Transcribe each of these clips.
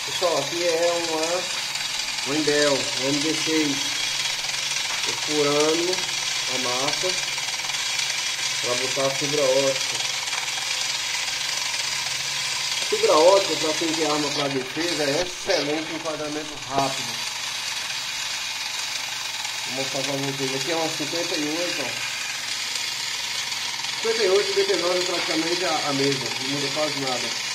Pessoal, aqui é uma Wendel, MD6. Estou furando a massa para botar a fibra ótica. A fibra ótica, para quem tem arma para defesa, é excelente enquadramento rápido. Vou mostrar para vocês. Aqui é uma 58, ó. 58 e 59 é praticamente a mesma, não muda quase nada.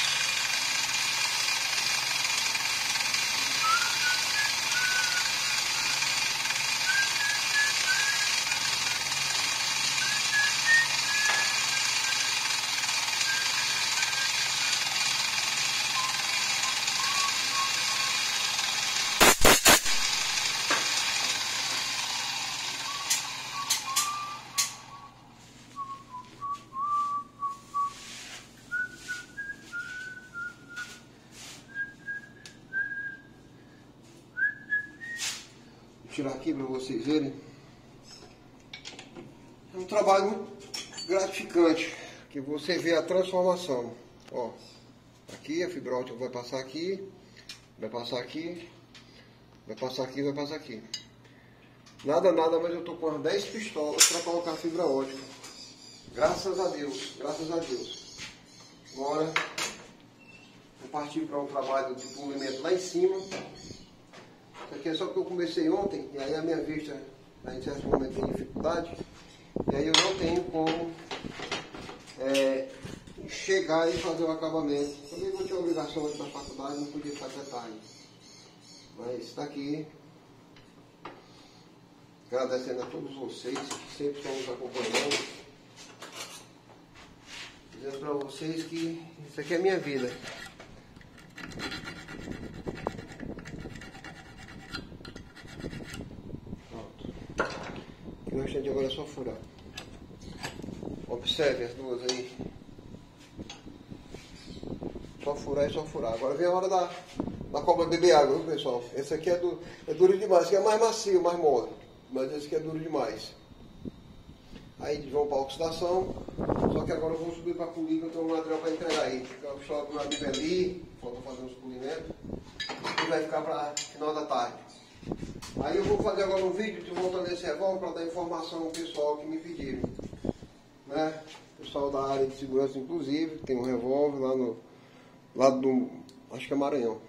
Vou tirar aqui para vocês verem. É um trabalho muito gratificante, que você vê a transformação. Ó, aqui a fibra ótica vai passar aqui, vai passar aqui, vai passar aqui, vai passar aqui. Nada, mas eu tô com as 10 pistolas para colocar a fibra ótica. Graças a Deus, graças a Deus. Agora vou partir para um trabalho de polimento lá em cima. Isso aqui é só que eu comecei ontem, e aí a minha vista em certo momento tem dificuldade, e aí eu não tenho como chegar e fazer o acabamento. Também não tinha obrigação antes da faculdade, não podia ficar até tarde. Mas está aqui. Agradecendo a todos vocês que sempre estão nos acompanhando. Dizendo para vocês que isso aqui é a minha vida. O restante agora é só furar. Observe as duas aí. Só furar e só furar. Agora vem a hora da cobra beber água, viu, pessoal? Esse aqui é duro demais. Esse aqui é mais macio, mais mole. Mas esse aqui é duro demais. Aí vão para a oxidação. Só que agora eu vou subir para a polir, que eu tenho um material para entregar aí. Eu estou na nível ali, falta fazer uns polimentos. E vai ficar para final da tarde. Aí eu vou fazer agora um vídeo de volta nesse revólver para dar informação ao pessoal que me pediram, né? Pessoal da área de segurança, inclusive, tem um revólver lá no lado do, acho que é Maranhão.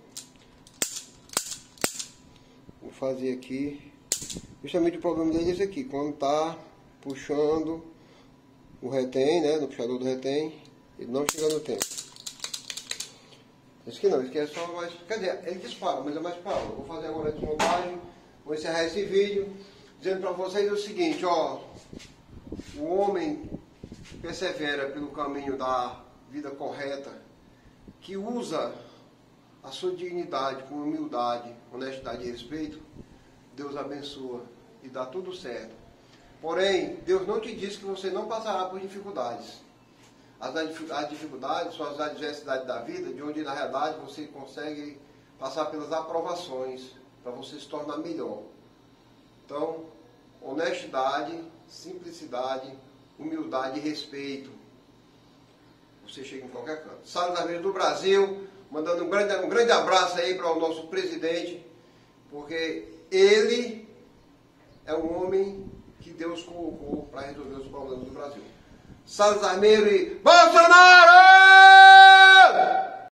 Vou fazer aqui. Justamente o problema dele é esse aqui, quando tá puxando o retém, né? No puxador do retém, ele não chega no tempo. Esse aqui não, esse aqui é só mais. Quer dizer, ele dispara, mas é mais para aula. Vou fazer agora a desmontagem. Vou encerrar esse vídeo dizendo para vocês o seguinte, ó. O homem que persevera pelo caminho da vida correta, que usa a sua dignidade com humildade, honestidade e respeito, Deus abençoa e dá tudo certo. Porém, Deus não te diz que você não passará por dificuldades. As dificuldades são as adversidades da vida, de onde na realidade você consegue passar pelas aprovações para você se tornar melhor. Então, honestidade, simplicidade, humildade e respeito. Você chega em qualquer canto. Salles Armeiros do Brasil, mandando um grande abraço aí para o nosso presidente, porque ele é um homem que Deus colocou para resolver os problemas do Brasil. Salles Armeiros e Bolsonaro!